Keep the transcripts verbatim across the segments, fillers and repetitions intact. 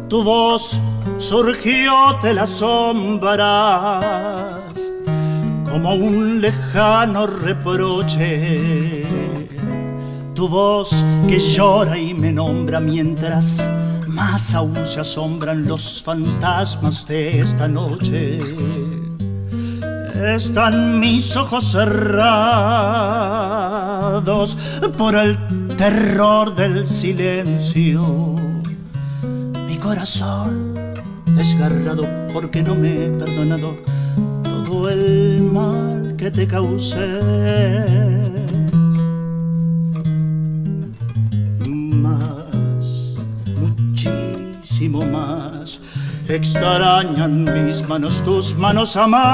Tu voz surgió de las sombras como un lejano reproche. Tu voz que llora y me nombra mientras más aún se asombran los fantasmas de esta noche. Están mis ojos cerrados por el terror del silencio. Mi corazón desgarrado porque no me he perdonado todo el mal que te causé. Más, muchísimo más, extrañan mis manos, tus manos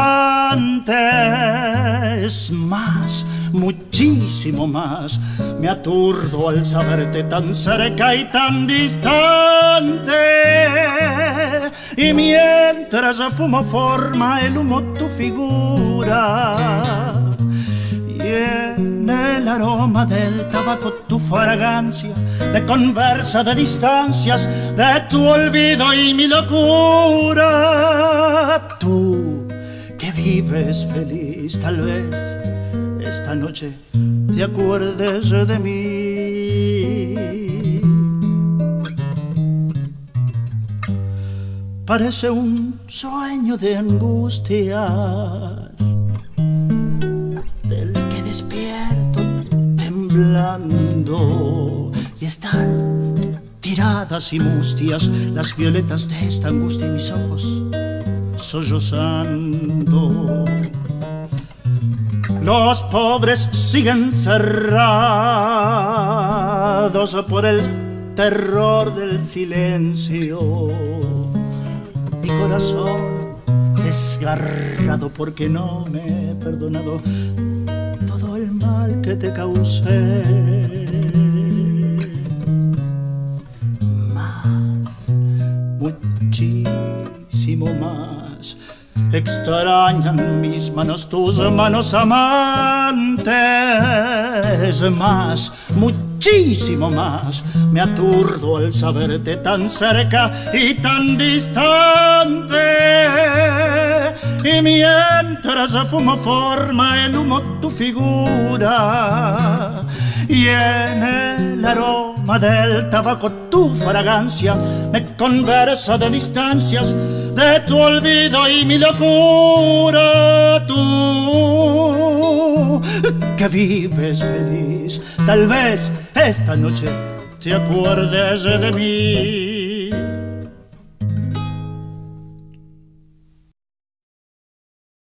amantes. Más, muchísimo más, me aturdo al saberte tan cerca y tan distante. Y mientras fumo forma el humo tu figura, y en el aroma del tabaco tu fragancia me conversa de distancias, de tu olvido y mi locura. Tú que vives feliz, tal vez esta noche te acuerdes de mí. Parece un sueño de angustias del que despierto temblando, y están tiradas y mustias las violetas de esta angustia y mis ojos sollozando. Los pobres siguen cerrados por el terror del silencio. Mi corazón desgarrado porque no me he perdonado todo el mal que te causé. Más, muchísimo más, extrañan mis manos, tus manos amantes. Más, muchísimo más, me aturdo al saberte tan cerca y tan distante. Y mientras fumo forma el humo tu figura, y en el aroma del tabaco tu fragancia me conversa de distancias, de tu olvido y mi locura. Tú que vives feliz, tal vez esta noche te acuerdes de mí.